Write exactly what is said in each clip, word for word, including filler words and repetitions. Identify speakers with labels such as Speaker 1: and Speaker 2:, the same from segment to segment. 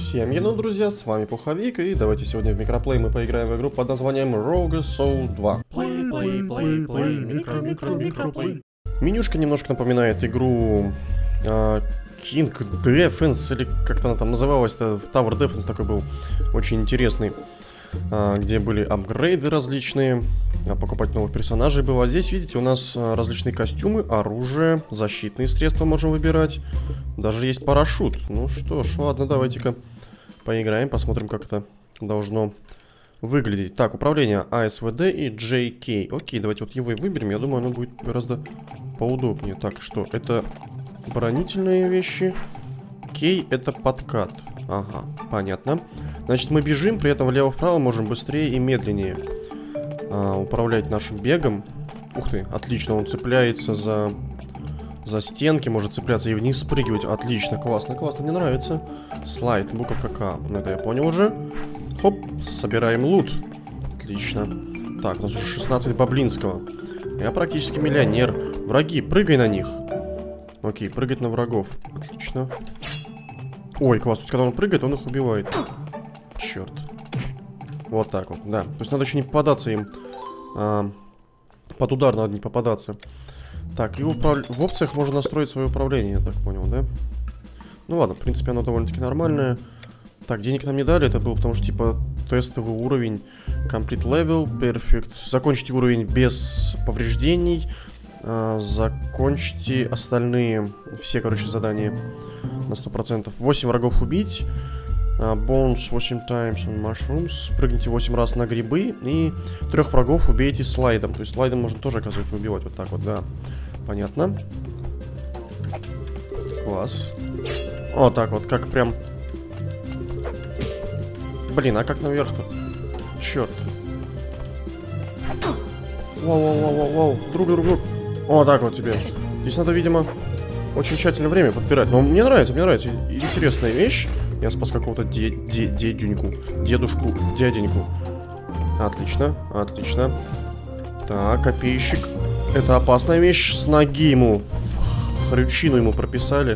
Speaker 1: Всем hello, друзья, с вами Пуховик, и давайте сегодня в микроплей мы поиграем в игру под названием Rogue Soul два.
Speaker 2: Play, play, play, play, микро, микро, микроплей.
Speaker 1: Менюшка немножко напоминает игру uh, King Defense, или как-то она там называлась-то, Tower Defense такой был, очень интересный, uh, где были апгрейды различные, uh, покупать новых персонажей было. А здесь, видите, у нас uh, различные костюмы, оружие, защитные средства можем выбирать, даже есть парашют. Ну что ж, ладно, давайте-ка поиграем, посмотрим, как это должно выглядеть. Так, управление а эс вэ дэ и джей кей. Окей, давайте вот его и выберем. Я думаю, оно будет гораздо поудобнее. Так, что? Это оборонительные вещи. Кей — это подкат. Ага, понятно. Значит, мы бежим, при этом влево-вправо можем быстрее и медленнее а, управлять нашим бегом. Ух ты, отлично, он цепляется за... За стенки, может цепляться и вниз спрыгивать. Отлично, классно, классно, мне нравится. Слайд, буковка К. Ну, это я понял уже. Хоп, собираем лут. Отлично. Так, у нас уже шестнадцать баблинского. Я практически миллионер. Враги, прыгай на них. Окей, прыгать на врагов. Отлично. Ой, класс, то есть, когда он прыгает, он их убивает. Черт. Вот так вот, да. То есть надо еще не попадаться им. А, под удар надо не попадаться. Так, и управ... в опциях можно настроить свое управление, я так понял, да? Ну ладно, в принципе, оно довольно-таки нормальное. Так, денег нам не дали, это был потому что, типа, тестовый уровень. Complete level, perfect. Закончите уровень без повреждений. А, закончите остальные, все, короче, задания на сто процентов. восемь врагов убить. Uh, bounce восемь times on mushrooms. Прыгните восемь раз на грибы. И трех врагов убейте слайдом. То есть слайдом можно тоже, оказывается, убивать. Вот так вот, да. Понятно. Класс. Вот так вот, как прям... Блин, а как наверх-то? Черт. Воу-воу-воу-воу-воу. Друг, друг, друг. О, так вот тебе. Здесь надо, видимо, очень тщательно время подбирать. Но мне нравится, мне нравится. Интересная вещь. Я спас какого-то де де дедюньку. Дедушку, дяденьку. Отлично, отлично. Так, копейщик. Это опасная вещь. С ноги ему в хрючину ему прописали.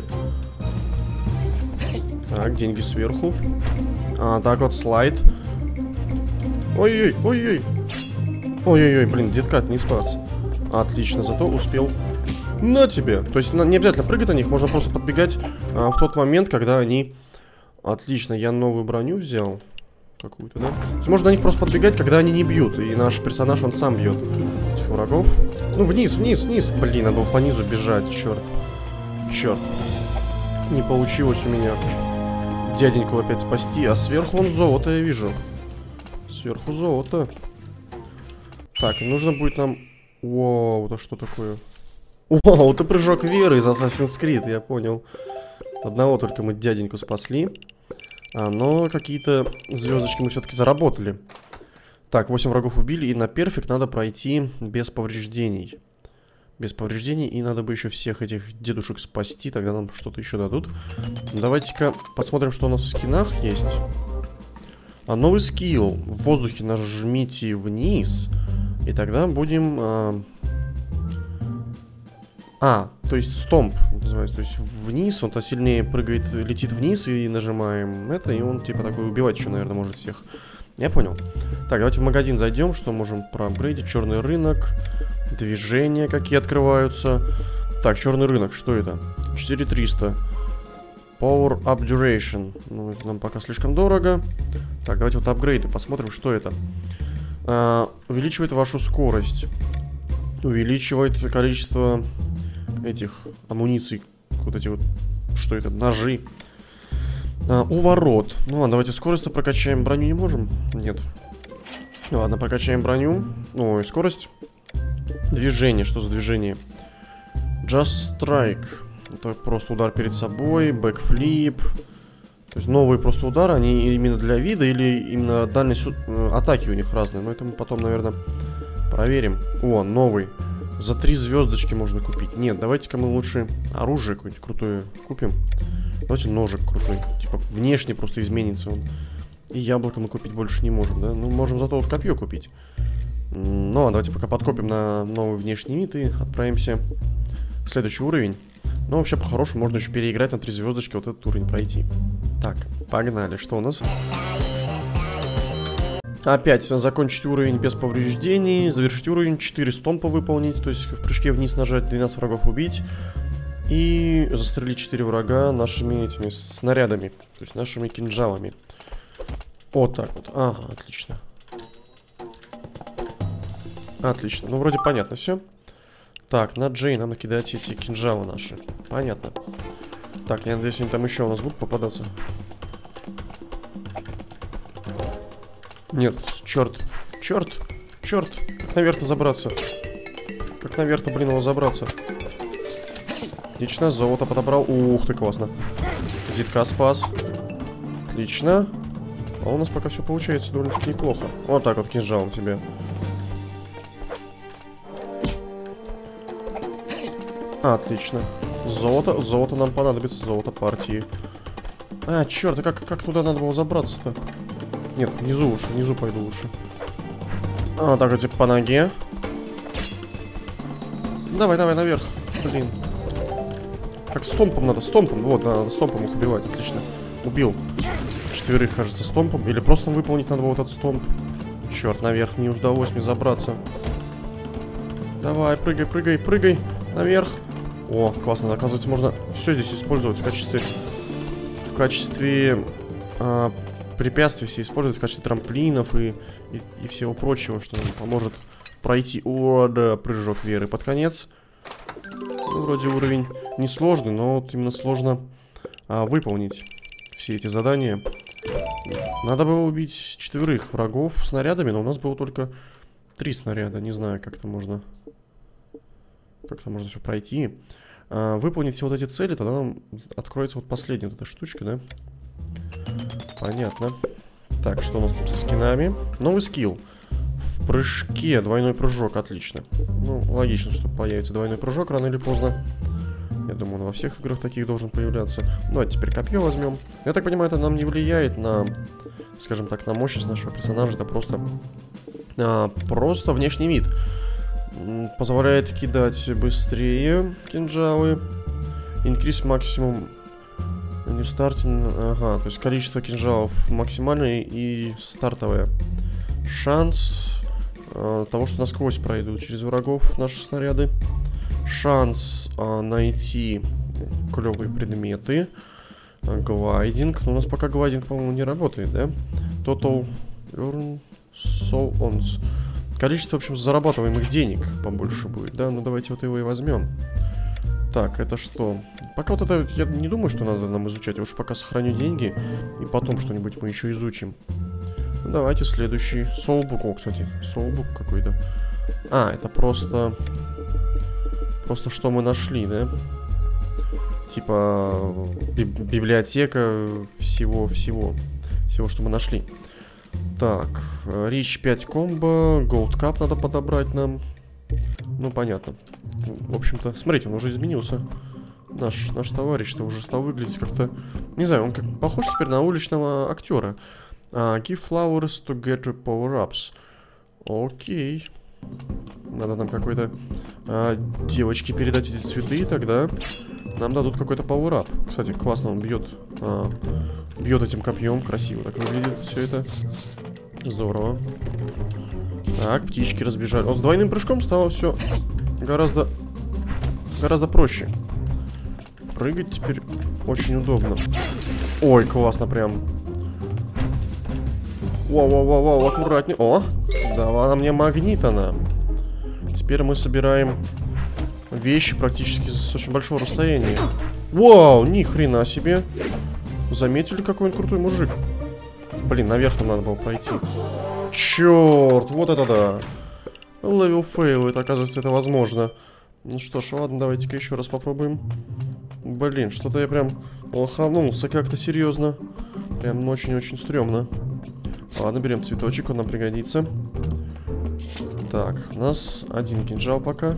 Speaker 1: Так, деньги сверху. А, так вот, слайд. Ой-ой, ой-ой. Ой-ой-ой, блин, деткат не спас. Отлично, зато успел. На тебе. То есть не обязательно прыгать на них, можно просто подбегать а, в тот момент, когда они... Отлично, я новую броню взял. Какую-то, да? То есть можно на них просто подбегать, когда они не бьют. И наш персонаж, он сам бьет этих врагов. Ну, вниз, вниз, вниз. Блин, надо было по низу бежать, черт. Черт. Не получилось у меня дяденьку опять спасти. А сверху он золото, я вижу. Сверху золото. Так, и нужно будет нам... Вау, это что такое? Вау, это прыжок веры из Assassin's Creed, я понял. Одного только мы дяденьку спасли. А, но какие-то звездочки мы все-таки заработали. Так, восемь врагов убили. И на перфект надо пройти без повреждений. Без повреждений. И надо бы еще всех этих дедушек спасти. Тогда нам что-то еще дадут. Давайте-ка посмотрим, что у нас в скинах есть. А, новый скилл. В воздухе нажмите вниз. И тогда будем... А... А, то есть стомп называется, то есть вниз, он-то сильнее прыгает, летит вниз, и нажимаем это, и он типа такой убивать еще, наверное, может всех. Я понял. Так, давайте в магазин зайдем, что можем проапгрейдить. Черный рынок, движения какие открываются. Так, черный рынок, что это? четыре триста. Power Up Duration. Ну, это нам пока слишком дорого. Так, давайте вот апгрейды, посмотрим, что это. А, увеличивает вашу скорость. Увеличивает количество... этих амуниций, вот эти вот, что это, ножи. А, уворот. Ну ладно, давайте скорость прокачаем. Броню не можем? Нет. Ладно, прокачаем броню. Ой, скорость. Движение, что за движение? Just Strike. Это просто удар перед собой, бэкфлип. То есть новые просто удары, они именно для вида или именно дальность атаки у них разные. Но это мы потом, наверное, проверим. О, новый. За три звездочки можно купить. Нет, давайте-ка мы лучше оружие какое-нибудь крутое купим. Давайте ножик крутой. Типа внешне просто изменится он. И яблоко мы купить больше не можем, да? Ну, можем зато вот копье купить. Ну, давайте пока подкопим на новый внешний вид и отправимся в следующий уровень. Но вообще, по-хорошему, можно еще переиграть на три звездочки, вот этот уровень пройти. Так, погнали. Что у нас? Опять закончить уровень без повреждений. Завершить уровень, четыре стомпа выполнить. То есть в прыжке вниз нажать, двенадцать врагов убить. И застрелить четыре врага нашими этими снарядами. То есть нашими кинжалами. Вот так вот. Ага, отлично. Отлично. Ну, вроде понятно все. Так, на Джей нам накидать эти кинжалы наши. Понятно. Так, я надеюсь, они там еще у нас будут попадаться. Нет, черт. Черт. Черт. Как наверх-то забраться? Как наверх-то, блин, его забраться? Отлично, золото подобрал. Ух ты, классно. Зитка спас. Отлично. А у нас пока все получается довольно-таки неплохо. Вот так вот кинжалом тебе. Отлично. Золото. Золото нам понадобится. Золото партии. А, черт, а как, как туда надо было забраться-то? Нет, внизу уши, внизу пойду уши. А, так вот, типа по ноге. Давай, давай, наверх. Блин. Как стомпом надо, стомпом. Вот, надо стомпом их убивать, отлично. Убил. Четверых, кажется, стомпом. Или просто выполнить надо вот этот стомп. Черт, наверх не удалось мне забраться. Давай, прыгай, прыгай, прыгай. Наверх. О, классно, оказывается, можно все здесь использовать в качестве... В качестве... А, препятствий все использовать в качестве трамплинов и, и, и всего прочего, что нам поможет пройти. О, да, прыжок веры под конец. Ну, вроде уровень несложный, но вот именно сложно а, выполнить все эти задания. Надо было убить четверых врагов снарядами, но у нас было только три снаряда. Не знаю, как это можно... Как-то можно все пройти. А, выполнить все вот эти цели, тогда нам откроется вот последняя вот эта штучка, да? Понятно. Так, что у нас там со скинами? Новый скилл. В прыжке двойной прыжок, отлично. Ну, логично, что появится двойной прыжок рано или поздно. Я думаю, он во всех играх таких должен появляться. Давайте теперь копье возьмем. Я так понимаю, это нам не влияет на, скажем так, на мощность нашего персонажа. Это просто, а, просто внешний вид. Позволяет кидать быстрее кинжалы. Increase максимум. Не стартинг. Ага, то есть количество кинжалов максимальное и стартовое. Шанс э, того, что насквозь пройдут через врагов наши снаряды. Шанс э, найти клевые предметы. Глайдинг. Но у нас пока глайдинг, по-моему, не работает, да? Total earn so ons. Количество, в общем, зарабатываемых денег побольше будет, да? Ну, давайте вот его и возьмем. Так, это что? Пока вот это, я не думаю, что надо нам изучать. Я уж пока сохраню деньги, и потом что-нибудь мы еще изучим. Ну, давайте следующий. Soulbook, о, кстати, Soulbook какой-то. А, это просто... Просто что мы нашли, да? Типа, би библиотека всего-всего. Всего, что мы нашли. Так, Рич пять комбо, Gold Cup надо подобрать нам. Ну, понятно. В общем-то, смотрите, он уже изменился. Наш, наш товарищ-то уже стал выглядеть как-то... Не знаю, он как похож теперь на уличного актера. uh, Give flowers to get power-ups. Окей. Надо нам какой-то uh, девочке передать эти цветы, и тогда нам дадут какой-то power-up. Кстати, классно он бьет. Uh, бьет этим копьем, красиво так выглядит все это. Здорово. Так, птички разбежали. Вот с двойным прыжком стало все гораздо, гораздо проще. Прыгать теперь очень удобно. Ой, классно прям. Вау-вау-вау-вау, аккуратнее. О, дала мне магнит она. Теперь мы собираем вещи практически с очень большого расстояния. Вау, ни хрена себе. Заметили, какой он крутой мужик? Блин, наверх нам надо было пройти. Черт, вот это да. Левел фейл, это оказывается это возможно. Ну что ж, ладно, давайте-ка еще раз попробуем. Блин, что-то я прям лоханулся как-то серьезно. Прям очень-очень стрёмно. Ладно, берем цветочек, он нам пригодится. Так, у нас один кинжал пока.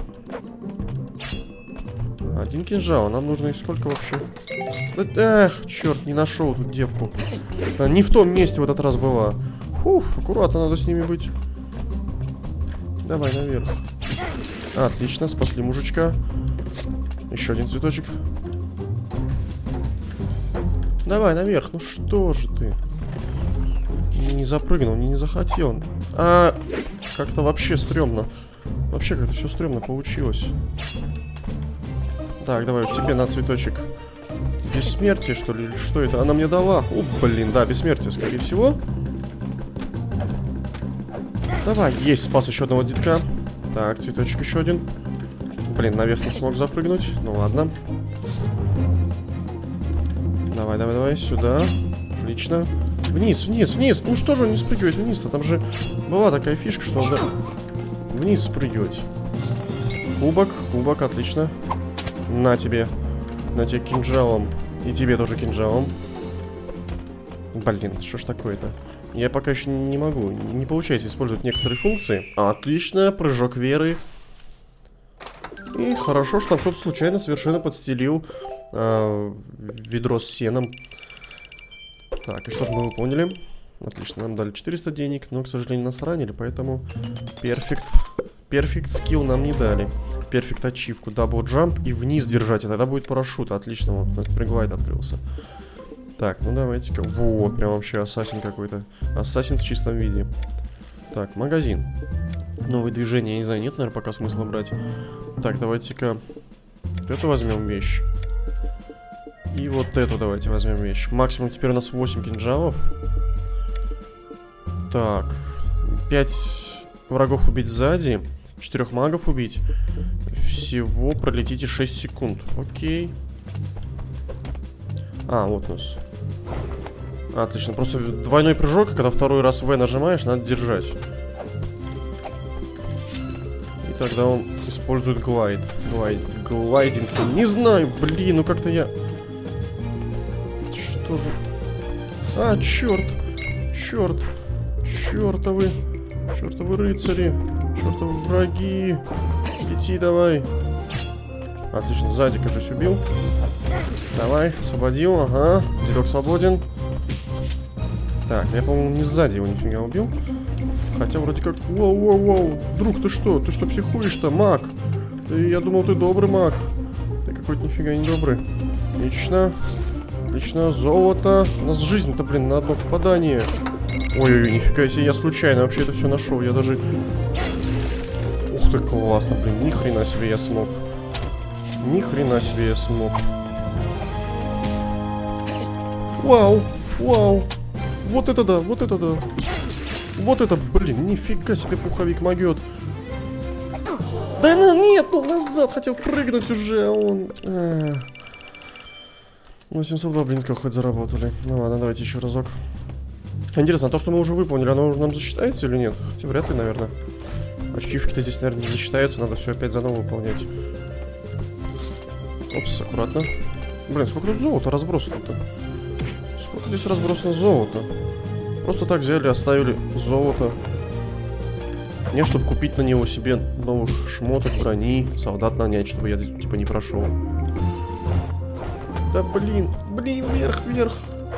Speaker 1: Один кинжал, нам нужно их сколько вообще? Эх, черт, не нашел тут девку. Она не в том месте в этот раз была. Фух, аккуратно надо с ними быть. Давай наверх. Отлично, спасли мужичка. Еще один цветочек. Давай, наверх. Ну что же ты? Не запрыгнул, не, не захотел. А, как-то вообще стрёмно. Вообще как-то все стрёмно получилось. Так, давай, тебе на цветочек. Бессмертие, что ли? Что это? Она мне дала. О, блин, да, бессмертие, скорее всего. Давай, есть, спас еще одного детка. Так, цветочек еще один. Блин, наверх не смог запрыгнуть. Ну ладно. Давай, давай, давай, сюда. Отлично. Вниз, вниз, вниз. Ну что же он не спрыгивает вниз-то? Там же была такая фишка, что надо вниз спрыгивать. Кубок, кубок, отлично. На тебе. На тебе кинжалом. И тебе тоже кинжалом. Блин, что ж такое-то? Я пока еще не могу. Не получается использовать некоторые функции. Отлично, прыжок веры. И хорошо, что там кто-то случайно совершенно подстелил э, ведро с сеном. Так, и что же мы выполнили? Отлично, нам дали четыреста денег, но, к сожалению, нас ранили, поэтому перфект, перфект скилл нам не дали. Перфект ачивку, дабл джамп и вниз держать, и тогда будет парашют. Отлично, вот у нас приглайд открылся. Так, ну давайте-ка. Вот, прям вообще ассасин какой-то. Ассасин в чистом виде. Так, магазин. Новые движения, я не знаю, нет, наверное, пока смысла брать. Так, давайте-ка вот эту возьмем вещь. И вот эту давайте возьмем вещь. Максимум теперь у нас восемь кинжалов. Так. пять врагов убить сзади. четырех магов убить. Всего пролетите шесть секунд. Окей. А, вот у нас. Отлично. Просто двойной прыжок, когда второй раз В нажимаешь, надо держать. И тогда он использует глайд. Глайд. Глайдинг. Не знаю, блин, ну как-то я... Что же... А, черт. Черт. Чертовы. Чертовы рыцари. Чертовы враги. Лети давай. Отлично, сзади, кажется, убил. Давай, освободил, ага. Дедок свободен. Так, я, по-моему, не сзади его нифига убил. Хотя вроде как... Воу-воу-воу. Друг, ты что? Ты что психуешь-то, маг? Ты, я думал, ты добрый маг. Ты какой-то нифига не добрый. Отлично. Отлично, золото. У нас жизнь-то, блин, на одно попадание. Ой-ой-ой, нифига себе, я случайно вообще это все нашел. Я даже... Ух ты, классно, блин, ни хрена себе я смог. Ни хрена себе я смог. Вау, вау. Вот это да, вот это да. Вот это, блин, нифига себе пуховик могет. Да ну, нет, ну назад хотел прыгнуть уже, а он... А. восемьсот баблинского хоть заработали. Ну ладно, давайте еще разок. Интересно, а то, что мы уже выполнили, оно уже нам засчитается или нет? Хотя вряд ли, наверное. Ачивки-то здесь, наверное, не засчитаются, надо все опять заново выполнять. Опс, аккуратно. Блин, сколько тут золота разбросано-то? Сколько здесь разбросано золота? Просто так взяли, оставили золото. Не, чтобы купить на него себе новых шмоток, брони, солдат нанять, чтобы я здесь, типа, не прошел. Да блин, блин, вверх, вверх.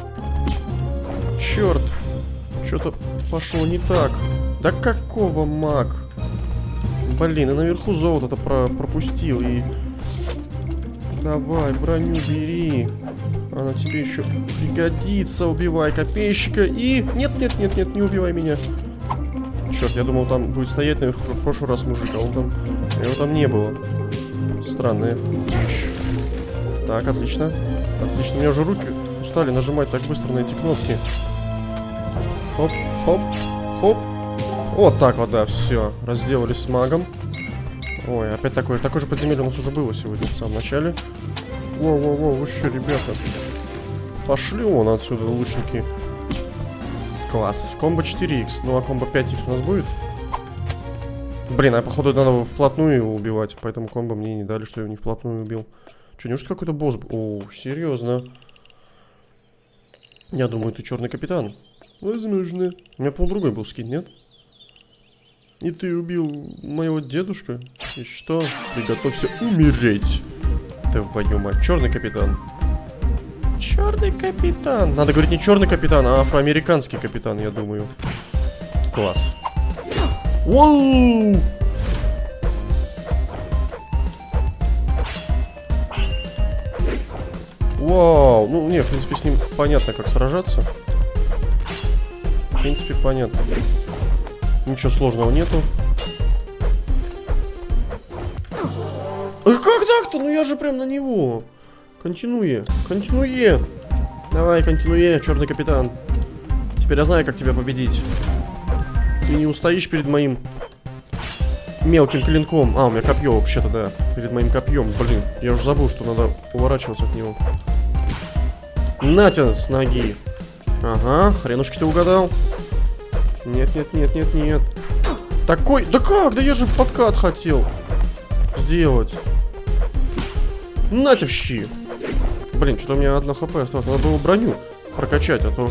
Speaker 1: Черт. Что-то пошло не так. Да какого маг? Блин, и наверху золото-то про пропустил. И... Давай, броню бери. Она тебе еще пригодится. Убивай копейщика. И... Нет, нет, нет, нет, не убивай меня. Черт, я думал, там будет стоять наверху, как в прошлый раз мужик, а он там... Его там не было. Странная вещь. Так, отлично. Отлично, у меня уже руки устали нажимать так быстро на эти кнопки. Хоп, хоп, хоп. Вот так вот, да, все. Разделались с магом. Ой, опять такое. Такое же подземелье у нас уже было сегодня в самом начале. Воу-воу-воу, вы что, ребята? Пошли вон отсюда, лучники. Класс. Комбо четыре икс. Ну, а комбо пять икс у нас будет? Блин, а походу надо его вплотную его убивать. Поэтому комбо мне не дали, что я его не вплотную убил. Че, неужели какой-то босс? О, серьезно. Я думаю, ты черный капитан. Возможно. У меня, по-моему, другой был скин, нет? И ты убил моего дедушка? И что? Приготовься умереть. Твою мать. Черный капитан. Черный капитан. Надо говорить не черный капитан, а афроамериканский капитан, я думаю. Класс. Воу! Вау, ну не, в принципе, с ним понятно, как сражаться. В принципе, понятно. Ничего сложного нету. А как так-то? Ну я же прям на него. Континуе, континуе. Давай, континуе, черный капитан. Теперь я знаю, как тебя победить. Ты не устоишь перед моим мелким клинком. А, у меня копье вообще-то, да. Перед моим копьем. Блин, я уже забыл, что надо уворачиваться от него. Натя с ноги. Ага, хренушки ты угадал. Нет, нет, нет, нет, нет. Такой, да как? Да я же подкат хотел сделать. Натя в щи. Блин, что-то у меня одно хп осталось. Надо было броню прокачать, а то...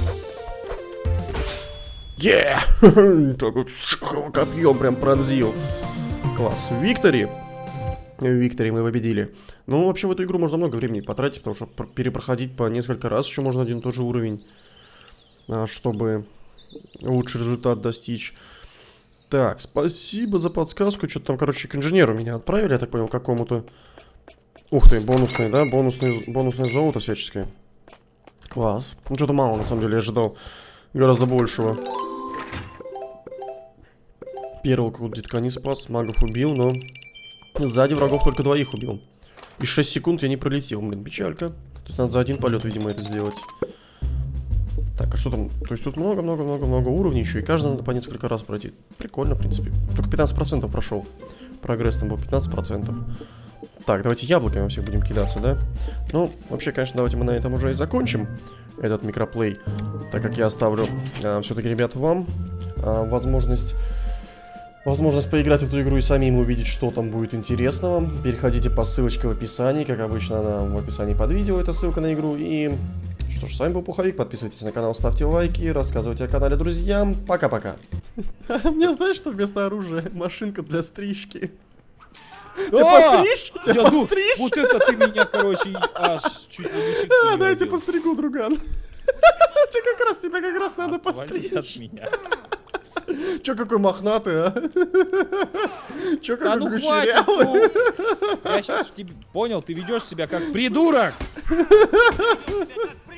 Speaker 1: Е! Так вот копьем прям пронзил. Класс. Виктори. Виктори мы победили. Ну, вообще в эту игру можно много времени потратить, потому что перепроходить по несколько раз еще можно один и тот же уровень, чтобы лучший результат достичь. Так, спасибо за подсказку. Что-то там, короче, к инженеру меня отправили, я так понял, какому-то... Ух ты, бонусный, да? Бонусное, бонусное золото всяческое. Класс. Ну, что-то мало, на самом деле, я ожидал гораздо большего. Первого какого-то детка не спас, магов убил, но сзади врагов только двоих убил. И шесть секунд я не пролетел, блин, печалька. То есть надо за один полет, видимо, это сделать. Так, а что там? То есть тут много-много-много-много уровней еще, и каждый надо по несколько раз пройти. Прикольно, в принципе. Только пятнадцать процентов прошел. Прогресс там был пятнадцать процентов. Так, давайте яблоками всех будем кидаться, да? Ну, вообще, конечно, давайте мы на этом уже и закончим этот микроплей, так как я оставлю а, все-таки, ребят, вам а, возможность... Возможность поиграть в эту игру и самим увидеть, что там будет интересного. Переходите по ссылочке в описании. Как обычно, она в описании под видео, эта ссылка на игру. И что ж, с вами был Пуховик. Подписывайтесь на канал, ставьте лайки, рассказывайте о канале друзьям. Пока-пока. Мне знаешь, что вместо оружия машинка для стрижки? Тебя постричь? Тебя постричь?
Speaker 3: Вот это ты меня, короче, аж чуть не...
Speaker 1: А, дай я тебя постригу, друган. Тебе как раз, тебя как раз надо постричь.
Speaker 3: От меня.
Speaker 1: Чё какой мохнатый, а? Чё какой
Speaker 3: да ну
Speaker 1: кучерявый?
Speaker 3: хватит, ну. Я сейчас тебе понял, ты ведешь себя как придурок.